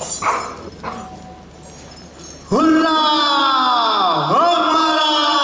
हुल्ला हो मारा।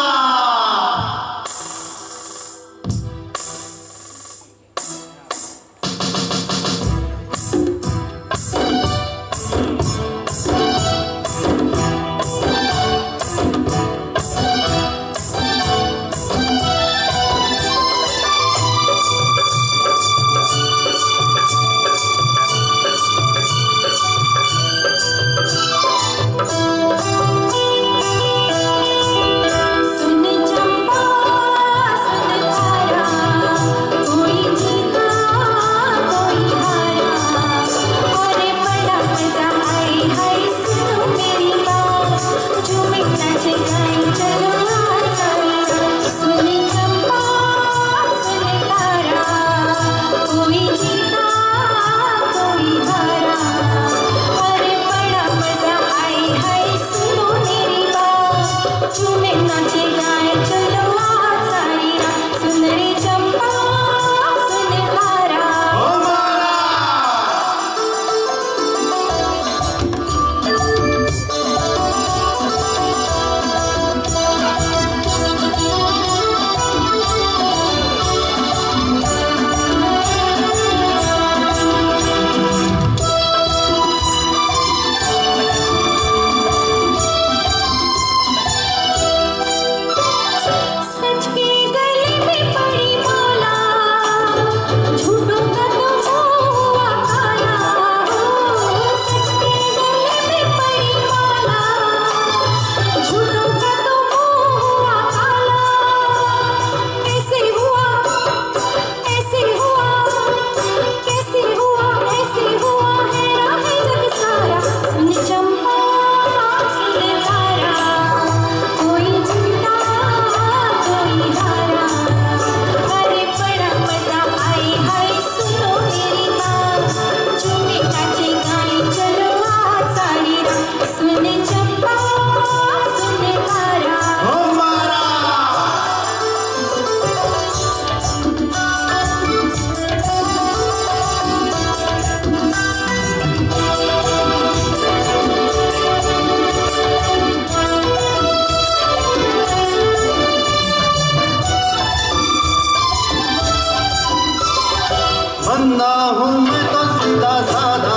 बंदा हूँ मैं तो सीधा साधा,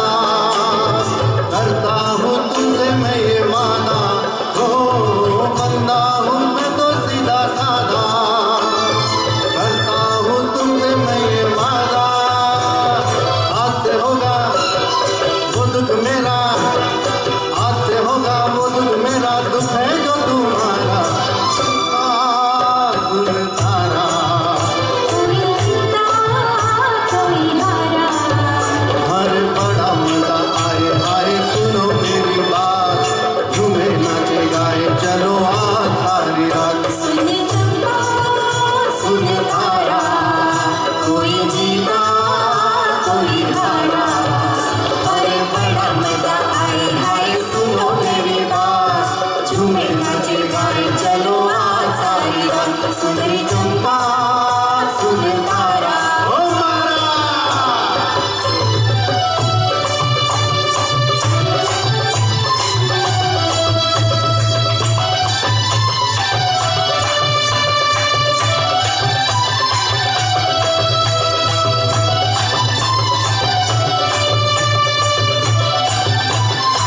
करता हूँ तुमसे मैं ये माना। हो बंदा हूँ मैं तो सीधा साधा, करता हूँ तुमसे मैं ये वादा। आज से होगा वो दुख मेरा, आज से होगा वो दुख मेरा, दुख है जो तुम्हारा।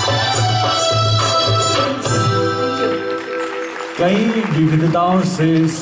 कई विविधताओं से